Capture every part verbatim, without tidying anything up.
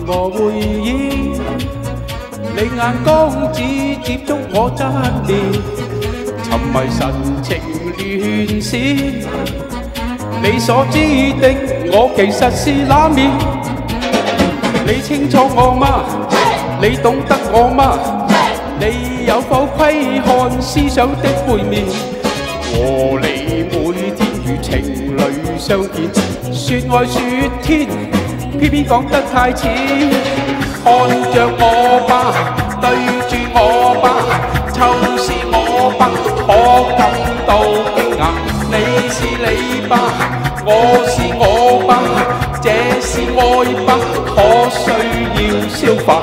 和回憶，你眼光只接觸我側面，沉迷神情亂閃。你所知的我其實是那面，你清楚我嗎？你懂得我嗎？你有否窺看思想的背面？和你每天如情侶相見，說愛說天，偏偏講得太淺。看着我吧，對住我吧，就是我吧，可感到驚訝。你是你吧，我是我吧，這是愛吧，可需要消化。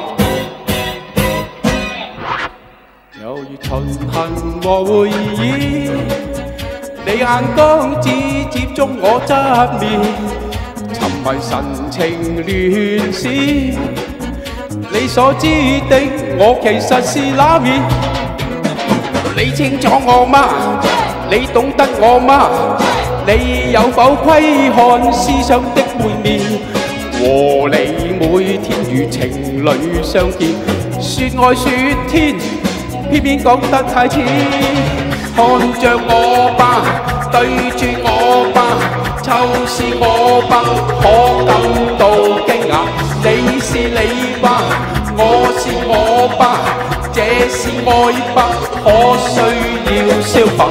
猶如巡行和會議，你眼光只接觸我側面，沉迷神情亂閃。你所知的我其實是那面，你清楚我嗎？你懂得我嗎？你有否窺看思想的背面？和你每天如情侶相見，說愛說天，偏偏講得太淺。看着我吧，對住我吧，就是我吧，可感到驚訝。你是你吧，我是我吧，這是愛吧，可需要消化。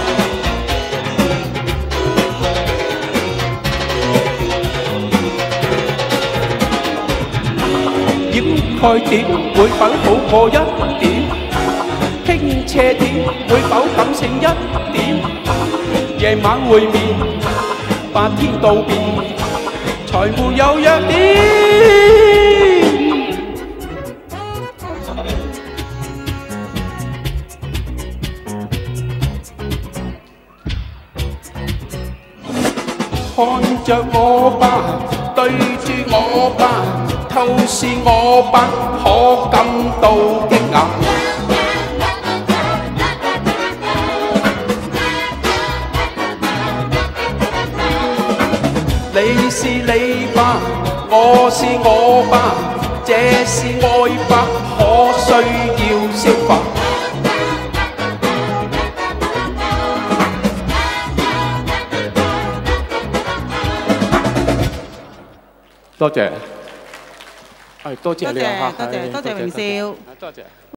掩蓋點會否好過一點？傾斜點會否感性一點？夜晚會面，白天道別，才沒有弱點。看着我吧，對住我吧，透視我吧，可感到驚訝。你是你吧，我是我吧，這是愛吧，可需要消化。多謝，係多謝你啊！ 多謝多謝榮少。 多謝。